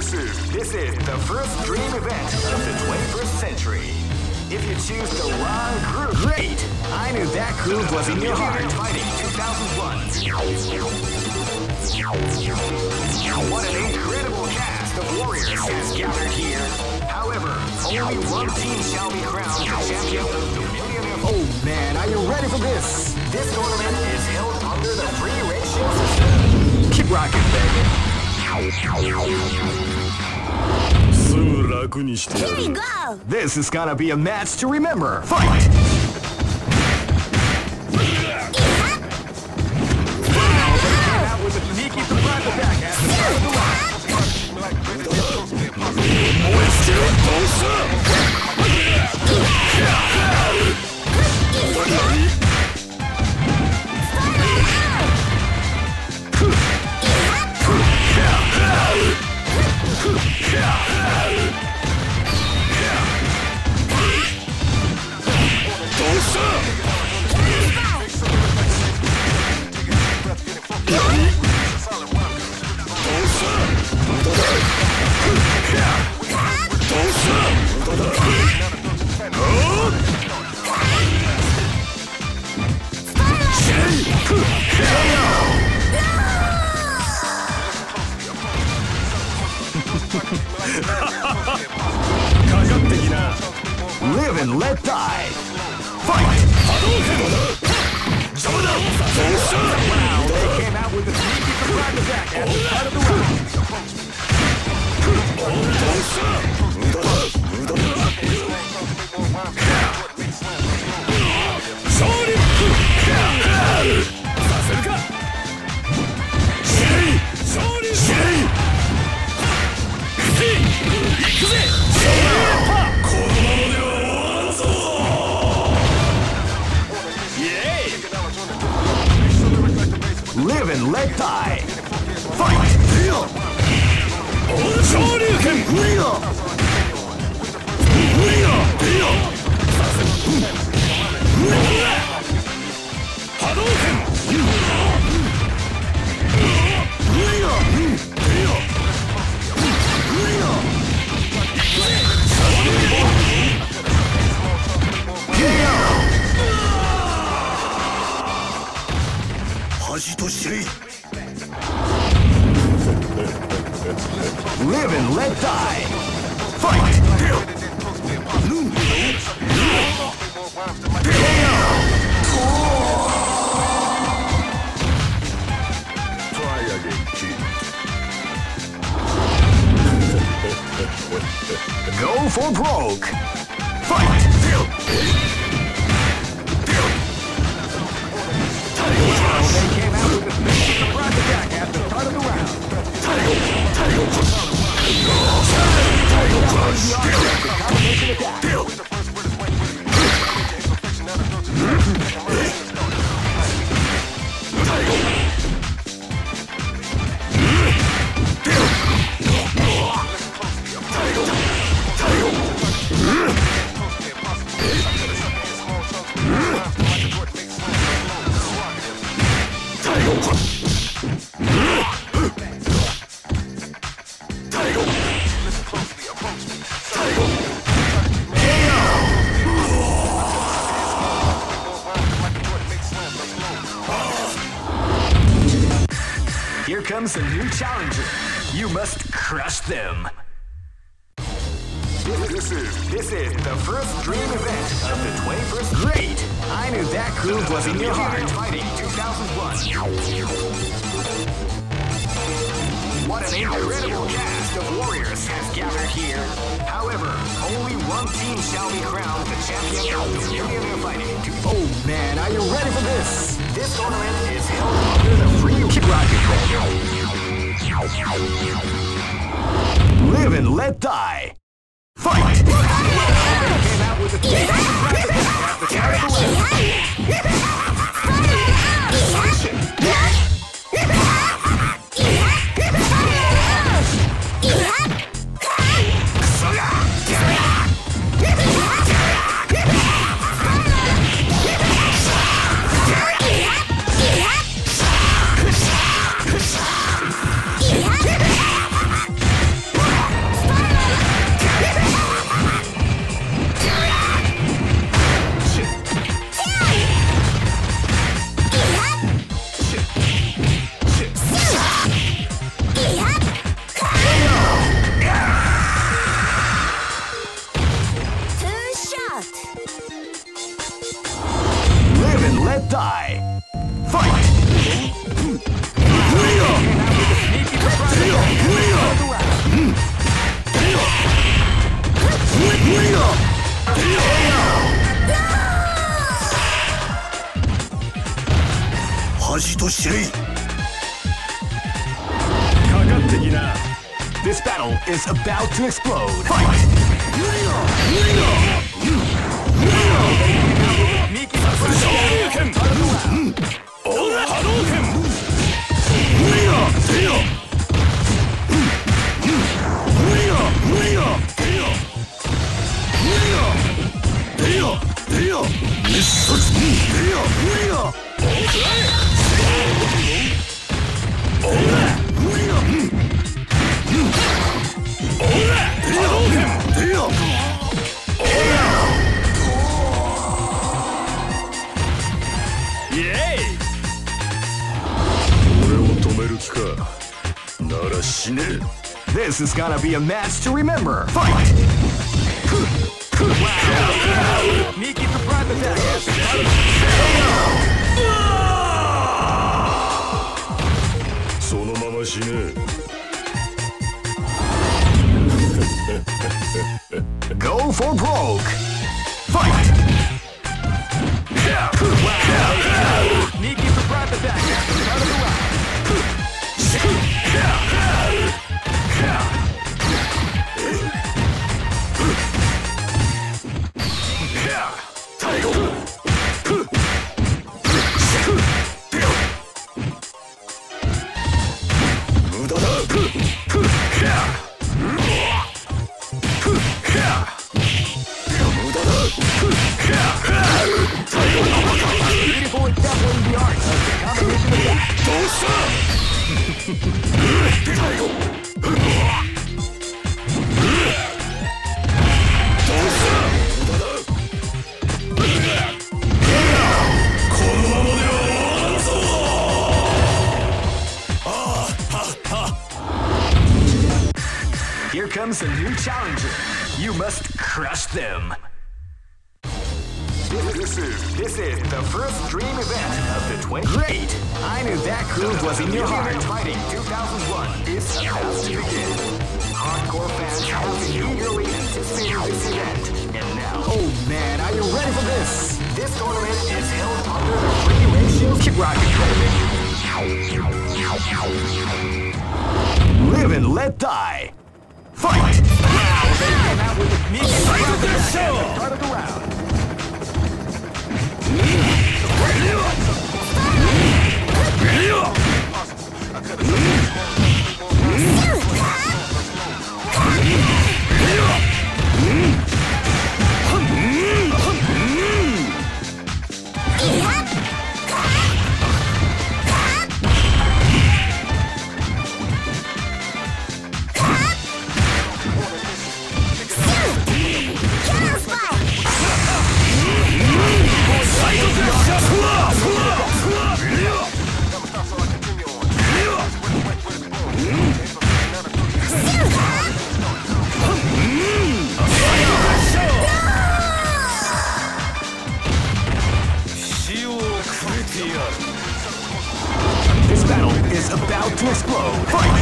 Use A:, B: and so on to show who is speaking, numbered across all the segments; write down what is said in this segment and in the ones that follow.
A: This is the first dream event of the 21st century. If you choose the wrong group, great! I knew that group was in your heart. Fighting 2001. What an incredible cast of warriors has gathered here. However, only one team shall be crowned the champion of the Millionaire. Oh man, are you ready for this? This tournament is held under the free ratio system. Keep rocking, baby. Here we go! This is gonna be a match to remember. Fight! With a sneaky surprise attack at the start of the round. Live and let die. Fight! They came out with a sneaky surprise attack at the start of the round. Live and let die. Fight! Shoryuken! Hadouken! Live and let die. Fight! Try again, kid. Go for broke. Fight! They came out with a surprise attack at the start of the round. Here comes a new challenger. You must crush them. This is the first dream event of the 21st. Great! I knew that groove was in your heart. Fighting 2001. What an incredible cast of warriors has gathered here. However, only one team shall be crowned the champion of the Millionaire Fighting. Oh man, are you ready for this? This tournament is held under the free rocket. Live and let die. Fight! Came out with a surprise attack at the start of the
B: しゃい。
A: This battle is about to explode. Fight! This is gonna be a match to remember. Fight! Wow! Miki surprise attack. Go for broke. Fight! Wow! Miki surprise attack. Start of the round. Beautiful example in the art of the combination attack. Here comes a new challenger. You must crush them. This is the first dream event of the 20. Great! I knew that groove was in your heart. Fighting 2001 is about to begin. Hardcore fans have been eagerly anticipating this event, and now, oh man, are you ready for this? This tournament is held under the free ratio. Keep rocking, live and let die. Fight! Wow, they came out with a sneaky strike at the start of the round. This battle is about to explode. Fight!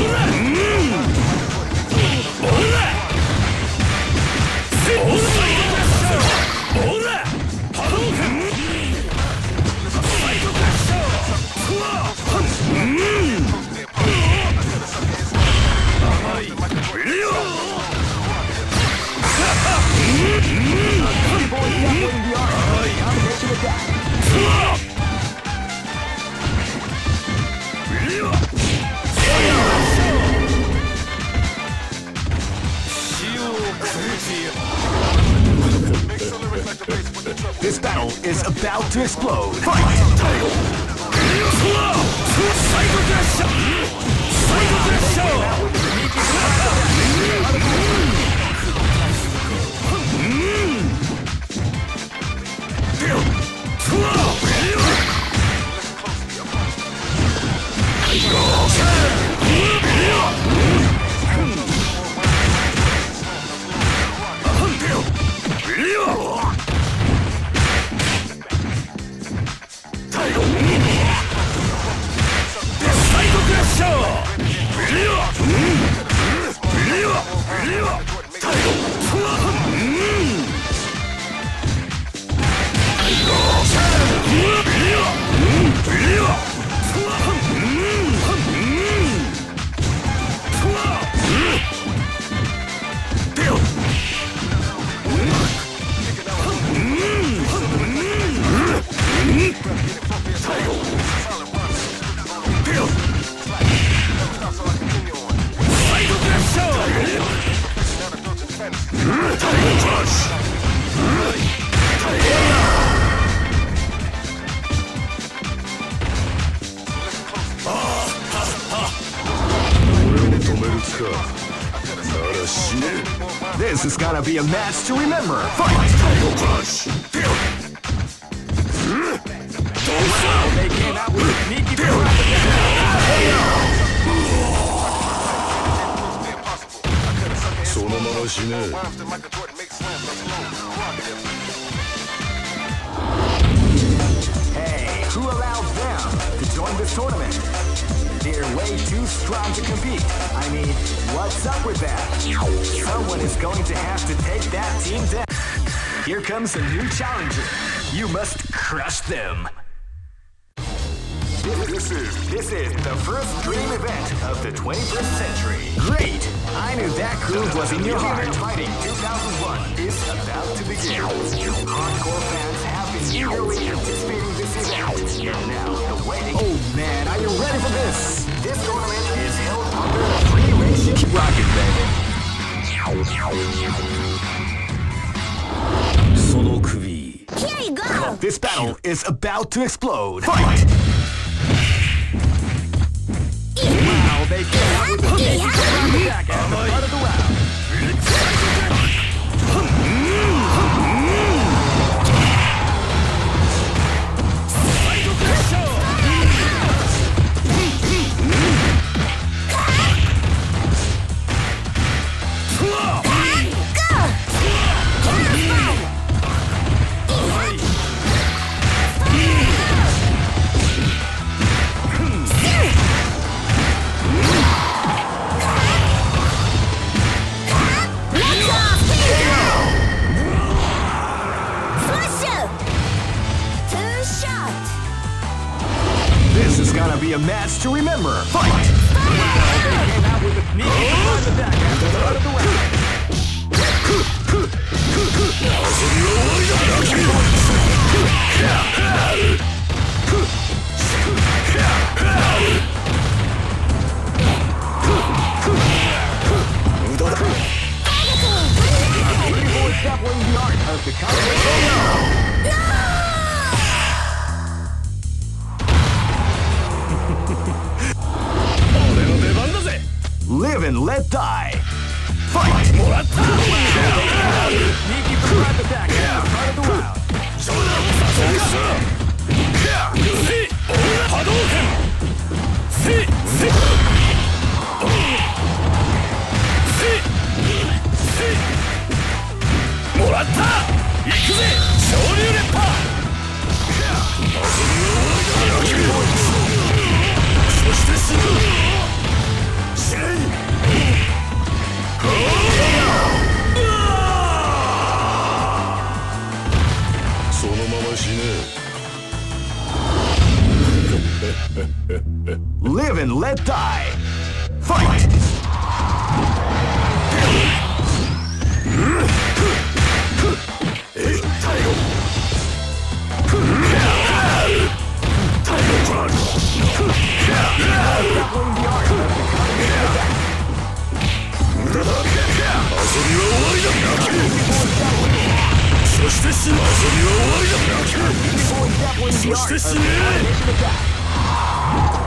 A: This battle is about to explode. Fight! Psycho Crusher! This is gonna be a match to remember. Fight! Wow, they came out with a sneaky Hey, who allowed them to join this tournament? They're way too strong to compete. I mean, what's up with that? Someone is going to have to take that team down. Here comes a new challenger. You must crush them. This is the first dream event of the 21st century. Great! I knew that groove was in your heart. Fighting 2001 is about to begin. Hardcore fans have been eagerly anticipating this event. And now, the waiting... Oh man, are you ready for this? This tournament is held under a free ratio... Keep rocking, baby. Here you go! This battle is about to explode. Fight! Wow, they came out with a sneaky attack at the start of the round. This is gonna be a match to remember. Fight! Wow, they came out with a sneaky surprise attack at the start of the round. Beautiful exampling the art of the combination. Live and let die. Fight! Sneaky surprise attack at the start of the round. Live and let die. Fight!
B: So